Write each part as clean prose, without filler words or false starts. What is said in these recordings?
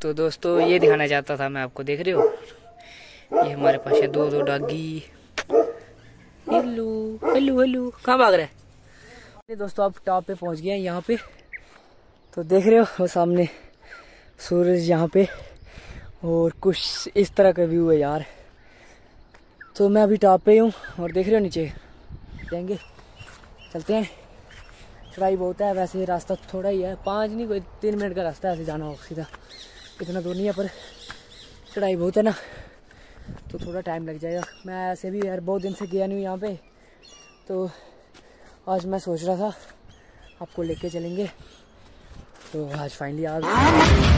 तो दोस्तों ये दिखाना चाहता था मैं आपको, देख रहे हो ये हमारे पास है दो डॉगी। हेलो हेलो हेलो, कहाँ भाग रहा है? दोस्तों आप टॉप पे पहुंच गए हैं यहाँ पे, तो देख रहे हो वो सामने सूरज यहाँ पे, और कुछ इस तरह का व्यू है यार। तो मैं अभी टॉप पे हूँ और देख रहे हो नीचे जाएंगे, चलते हैं। चढ़ाई बहुत है, वैसे रास्ता थोड़ा ही है, 5 नहीं कोई 3 मिनट का रास्ता है, ऐसे जाना होगा सीधा, इतना दूर नहीं है, पर चढ़ाई बहुत है ना, तो थोड़ा टाइम लग जाएगा। मैं ऐसे भी यार बहुत दिन से गया नहीं हूँ यहाँ पे, तो आज मैं सोच रहा था आपको लेके चलेंगे, तो आज फाइनली आ गए।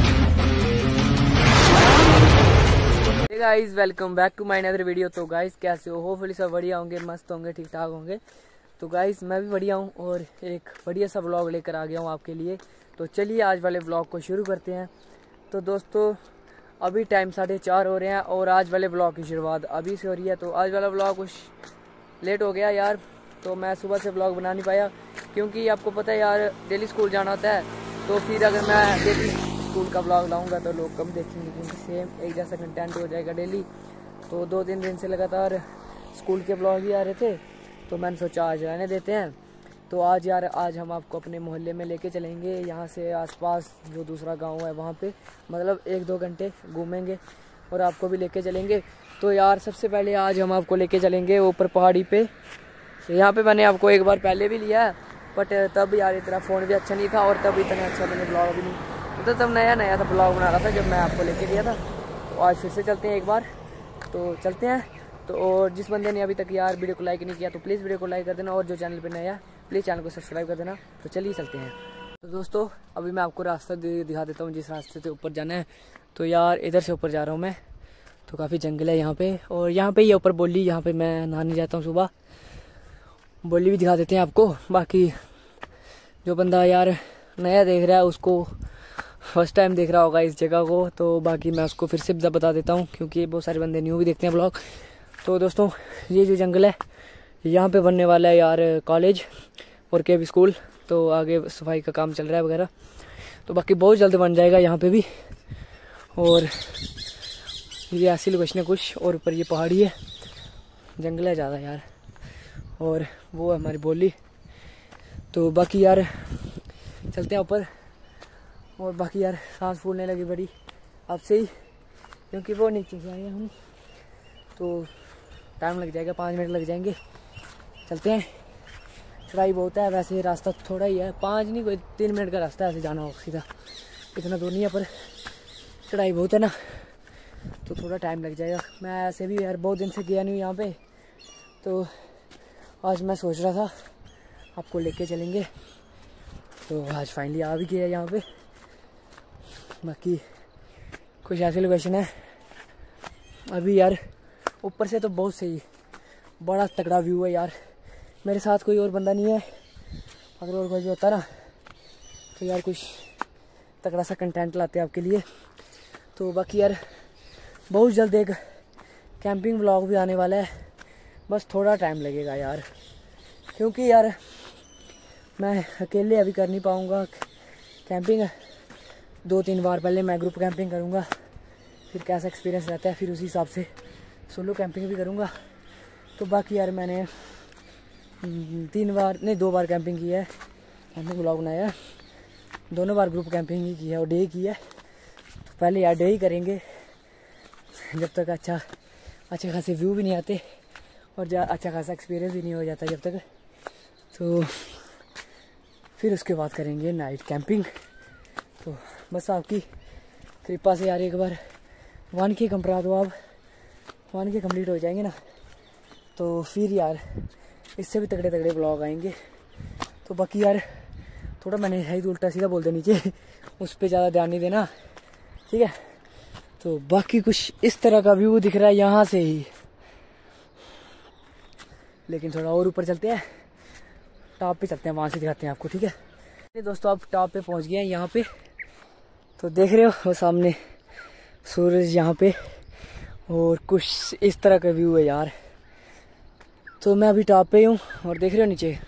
Guys welcome back to my another video. तो गाइस कैसे हो? होपफुली सब बढ़िया होंगे, मस्त होंगे, ठीक ठाक होंगे। तो गाइस मैं भी बढ़िया हूँ और एक बढ़िया सा व्लॉग लेकर आ गया हूँ आपके लिए। तो चलिए आज वाले व्लॉग को शुरू करते हैं। तो दोस्तों अभी टाइम 4:30 हो रहे हैं और आज वाले व्लॉग की शुरुआत अभी से हो रही है। तो आज वाला व्लॉग कुछ लेट हो गया यार, तो मैं सुबह से व्लॉग बना नहीं पाया, क्योंकि आपको पता है यार डेली स्कूल जाना होता है, तो फिर अगर मैं डेली स्कूल का व्लॉग लाऊंगा तो लोग कम देखेंगे, क्योंकि सेम एक जैसा कंटेंट हो जाएगा डेली। तो 2-3 दिन से लगातार स्कूल के व्लॉग ही आ रहे थे, तो मैंने सोचा आज रहने देते हैं। तो आज हम आपको अपने मोहल्ले में लेके चलेंगे, यहाँ से आसपास जो दूसरा गांव है वहाँ पे, मतलब 1-2 घंटे घूमेंगे और आपको भी लेके चलेंगे। तो यार सबसे पहले आज हम आपको लेके चलेंगे ऊपर पहाड़ी पे। तो यहाँ पे मैंने आपको एक बार पहले भी लिया है, बट तब यार इतना फ़ोन भी अच्छा नहीं था और तब इतना अच्छा मैंने ब्लॉग भी नहीं, तो तब नया था ब्लॉग बना रहा था जब मैं आपको लेके गया था। तो आज फिर से चलते हैं एक बार, तो चलते हैं। तो और जिस बंदे ने अभी तक यार वीडियो को लाइक नहीं किया तो प्लीज़ वीडियो को लाइक कर देना, और जो चैनल पे नया है प्लीज़ चैनल को सब्सक्राइब कर देना। तो चलिए चलते हैं। तो दोस्तों अभी मैं आपको रास्ता दिखा देता हूँ जिस रास्ते से ऊपर जाना है। तो यार इधर से ऊपर जा रहा हूँ मैं, तो काफ़ी जंगल है यहाँ पे, और यहाँ पे ये ऊपर बोली, यहाँ पे मैं नहाने जाता हूँ सुबह, बोली भी दिखा देते हैं आपको। बाकी जो बंदा यार नया देख रहा है उसको फर्स्ट टाइम देख रहा होगा इस जगह को, तो बाकी मैं उसको फिर से बता देता हूँ, क्योंकि बहुत सारे बंदे न्यू भी देखते हैं ब्लॉग। तो दोस्तों ये जो जंगल है यहाँ पे बनने वाला है यार कॉलेज और के स्कूल, तो आगे सफाई का काम चल रहा है वगैरह, तो बाकी बहुत जल्द बन जाएगा यहाँ पे भी। और ये ऐसी लोकेशन है कुछ, और ऊपर ये पहाड़ी है, जंगल है ज़्यादा यार, और वो है हमारी बोली। तो बाकी यार चलते हैं ऊपर, और बाकी यार सांस फूलने लगी बड़ी अब से ही, क्योंकि वो नीचे से आए हैं हम, तो टाइम लग जाएगा, 5 मिनट लग जाएंगे। चलते हैं। चढ़ाई बहुत है, वैसे रास्ता थोड़ा ही है, 5 नहीं कोई 3 मिनट का रास्ता है, ऐसे जाना होगा सीधा, इतना दूर नहीं है, पर चढ़ाई बहुत है ना, तो थोड़ा टाइम लग जाएगा। मैं ऐसे भी यार बहुत दिन से गया नहीं हूँ यहाँ पे, तो आज मैं सोच रहा था आपको लेके चलेंगे, तो आज फाइनली आ भी गया यहाँ पे। बाकी कुछ ऐसी लोकेशन है अभी यार, ऊपर से तो बहुत सही बड़ा तगड़ा व्यू है यार। मेरे साथ कोई और बंदा नहीं है, अगर और कोई भी होता ना तो यार कुछ तगड़ा सा कंटेंट लाते हैं आपके लिए। तो बाकी यार बहुत जल्द एक कैंपिंग व्लॉग भी आने वाला है, बस थोड़ा टाइम लगेगा यार, क्योंकि यार मैं अकेले अभी कर नहीं पाऊँगा कैंपिंग। 2-3 बार पहले मैं ग्रुप कैंपिंग करूँगा, फिर कैसा एक्सपीरियंस रहता है, फिर उसी हिसाब से सोलो कैंपिंग भी करूँगा। तो बाकी यार मैंने 2 बार कैंपिंग की है, कैंपिंग व्लॉग बनाया है, दोनों बार ग्रुप कैंपिंग ही की है और डे की है। तो पहले यार डे ही करेंगे, जब तक अच्छे खासे व्यू भी नहीं आते और अच्छा खासा एक्सपीरियंस भी नहीं हो जाता जब तक, तो फिर उसके बाद करेंगे नाइट कैंपिंग। तो बस आपकी कृपा से यार एक बार 1K करा दो आप, 1K कंप्लीट हो जाएंगे ना, तो फिर यार इससे भी तगड़े ब्लॉग आएंगे। तो बाकी यार थोड़ा मैंने है उल्टा सीधा बोल दिया नीचे, उस पर ज़्यादा ध्यान नहीं देना, ठीक है। तो बाकी कुछ इस तरह का व्यू दिख रहा है यहाँ से ही, लेकिन थोड़ा और ऊपर चलते हैं, टॉप पे चलते हैं, वहाँ से दिखाते हैं आपको, ठीक है। दोस्तों आप टॉप पे पहुँच गए हैं यहाँ पे, तो देख रहे हो वो सामने सूरज यहाँ पे, और कुछ इस तरह का व्यू है यार। तो मैं अभी टॉप पे हूँ और देख रहे हो नीचे,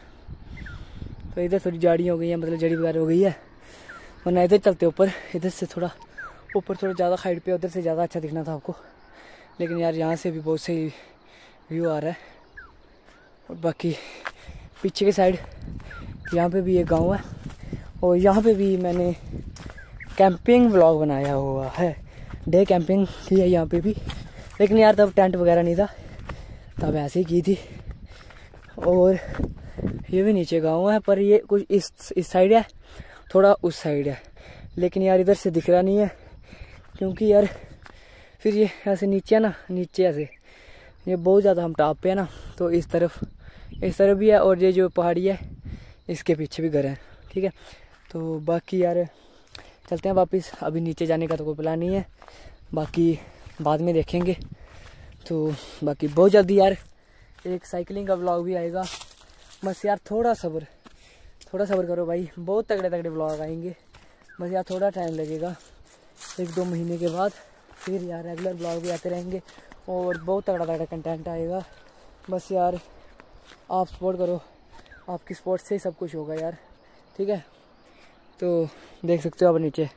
तो इधर थोड़ी झाड़ियाँ हो गई हैं, मतलब जड़ी वगैरह हो गई है, वरना इधर चलते ऊपर, इधर से थोड़ा ऊपर थोड़ा ज़्यादा हाइट पे, उधर से ज़्यादा अच्छा दिखना था आपको, लेकिन यार यहाँ से भी बहुत सही व्यू आ रहा है। और बाकी पीछे के साइड यहाँ पे भी एक गांव है, और यहाँ पे भी मैंने कैंपिंग व्लॉग बनाया हुआ है। डे कैंपिंग की है यहाँ पे भी, लेकिन यार तब टेंट वगैरह नहीं था, तब ऐसे ही की थी। और ये भी नीचे गांव है, पर ये कुछ इस साइड है, थोड़ा उस साइड है, लेकिन यार इधर से दिख रहा नहीं है, क्योंकि यार फिर ये ऐसे नीचे है ना, नीचे ऐसे ये बहुत ज़्यादा हम टॉप पे है ना, तो इस तरफ भी है, और ये जो पहाड़ी है इसके पीछे भी घर है। ठीक है, तो बाकी यार चलते हैं वापस। अभी नीचे जाने का तो कोई प्लान नहीं है, बाकी बाद में देखेंगे। तो बाकी बहुत जल्दी यार एक साइकिलिंग का व्लॉग भी आएगा, बस यार थोड़ा सब्र करो भाई, बहुत तगड़े तगड़े व्लॉग आएंगे, बस यार थोड़ा टाइम लगेगा, 1-2 महीने के बाद फिर यार रेगुलर व्लॉग भी आते रहेंगे और बहुत तगड़ा तगड़ा कंटेंट आएगा। बस यार आप सपोर्ट करो, आपकी सपोर्ट से सब कुछ होगा यार। ठीक है, तो देख सकते हो आप नीचे।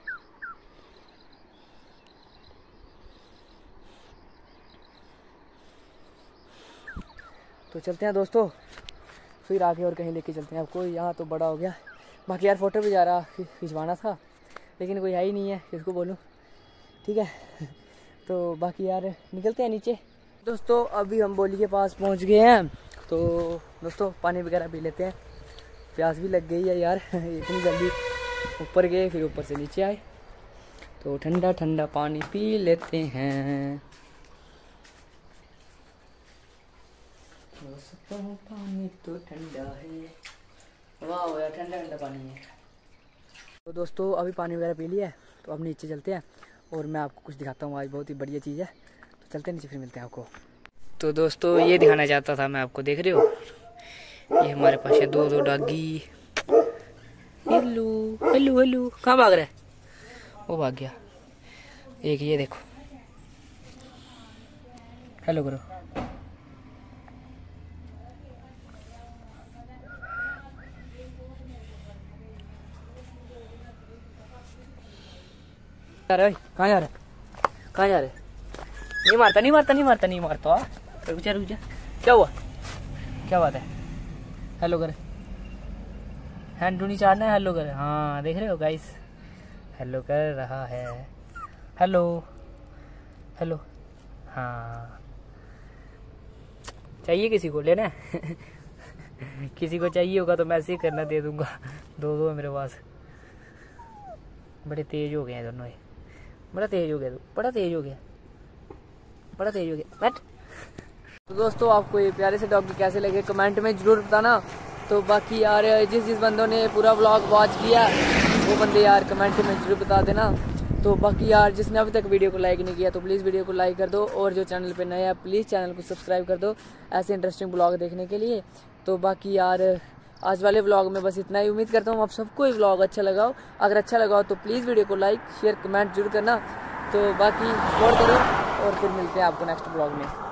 तो चलते हैं दोस्तों, फिर आगे और कहीं लेके चलते हैं आपको। यहाँ तो बड़ा हो गया, बाकी यार फ़ोटो भी जा रहा खिंचवाना था, लेकिन कोई है ही नहीं है, किसको बोलूँ। ठीक है, तो बाकी यार निकलते हैं नीचे। दोस्तों अभी हम बोली के पास पहुँच गए हैं, तो दोस्तों पानी वगैरह पी लेते हैं, प्यास भी लग गई है यार। इतनी जल्दी ऊपर गए, फिर ऊपर से नीचे आए, तो ठंडा ठंडा पानी पी लेते हैं। पानी तो ठंडा है, वाह यार ठंडा ठंडा पानी है। तो दोस्तों अभी पानी वगैरह पी लिया है, तो अब नीचे चलते हैं और मैं आपको कुछ दिखाता हूँ, आज बहुत ही बढ़िया चीज़ है। तो चलते हैं नीचे, फिर मिलते हैं आपको। तो दोस्तों ये दिखाना चाहता था मैं आपको, देख रहे हो ये हमारे पास है 2 डॉगी। हेलो हेलो हेलो, कहाँ भाग रहा है? वो भाग गया। एक ये देखो, हेलो करो। कहाँ जा रहा है? नहीं मारता। रुक जा। क्या हुआ? क्या बात है? हेलो कर, हैंड टू नहीं चाहना है, हेलो कर। हाँ देख रहे हो गाइस, हेलो कर रहा है। हेलो। हाँ चाहिए किसी को लेना है? किसी को चाहिए होगा तो मैसेज करना, दे दूंगा। 2 है मेरे पास। बड़े तेज हो गए हैं दोनों, बड़ा तेज हो गया बैठ। तो दोस्तों आपको ये प्यारे से डॉगी कैसे लगे कमेंट में ज़रूर बताना। तो बाकी यार जिस बंदों ने पूरा व्लॉग वॉच किया वो बंदे यार कमेंट में ज़रूर बता देना। तो बाकी यार जिसने अभी तक वीडियो को लाइक नहीं किया तो प्लीज़ वीडियो को लाइक कर दो, और जो चैनल पे नया है प्लीज़ चैनल को सब्सक्राइब कर दो ऐसे इंटरेस्टिंग व्लॉग देखने के लिए। तो बाकी यार आज वाले व्लॉग में बस इतना ही। उम्मीद करता हूँ आप सबको ये व्लॉग अच्छा लगा हो। अगर अच्छा लगा हो तो प्लीज़ वीडियो को लाइक शेयर कमेंट जरूर करना। तो बाकी सपोर्ट करो, और फिर मिलते हैं आपको नेक्स्ट व्लॉग में।